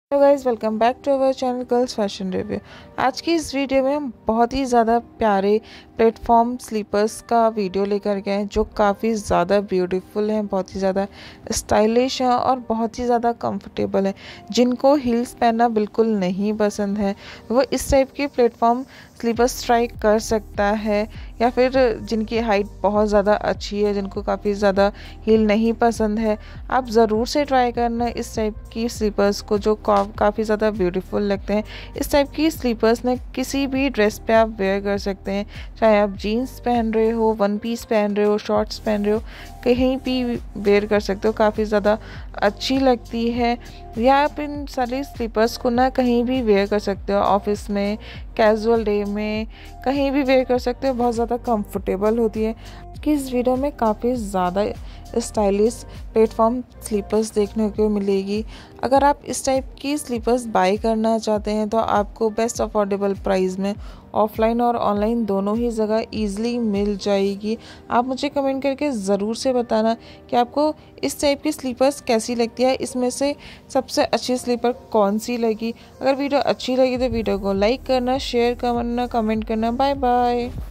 Hello guys, welcome back to our channel girls fashion review. आज की इस video में हम बहुत ही ज़्यादा प्यारे प्लेटफॉर्म स्लीपर्स का वीडियो लेकर गए हैं जो काफ़ी ज़्यादा ब्यूटीफुल हैं, बहुत ही ज़्यादा स्टाइलिश हैं और बहुत ही ज़्यादा कंफर्टेबल हैं। जिनको हील्स पहनना बिल्कुल नहीं पसंद है वो इस टाइप के प्लेटफॉर्म स्लीपर्स ट्राई कर सकता है, या फिर जिनकी हाइट बहुत ज़्यादा अच्छी है, जिनको काफ़ी ज़्यादा हील नहीं पसंद है, आप ज़रूर से ट्राई करना इस टाइप की स्लीपर्स को जो काफ़ी ज़्यादा ब्यूटीफुल लगते हैं। इस टाइप की स्लीपर्स ने किसी भी ड्रेस पे आप वेयर कर सकते हैं, चाहे आप जीन्स पहन रहे हो, वन पीस पहन रहे हो, शॉर्ट्स पहन रहे हो, कहीं भी वेयर कर सकते हो, काफ़ी ज़्यादा अच्छी लगती है। या आप इन सारी स्लीपर्स को ना कहीं भी वेयर कर सकते हो, ऑफिस में, कैजुअल डे में, कहीं भी वेयर कर सकते हो, बहुत ज़्यादा कंफर्टेबल होती है। कि इस वीडियो में काफ़ी ज़्यादा स्टाइलिश प्लेटफॉर्म स्लीपर्स देखने को मिलेगी। अगर आप इस टाइप की स्लीपर्स बाय करना चाहते हैं तो आपको बेस्ट अफोर्डेबल प्राइस में ऑफलाइन और ऑनलाइन दोनों ही जगह ईजिली मिल जाएगी। आप मुझे कमेंट करके ज़रूर से बताना कि आपको इस टाइप की स्लीपर्स कैसी लगती है, इसमें से सबसे अच्छी स्लीपर कौन सी लगी। अगर वीडियो अच्छी लगी तो वीडियो को लाइक करना, शेयर करना, कमेंट करना। Bye bye.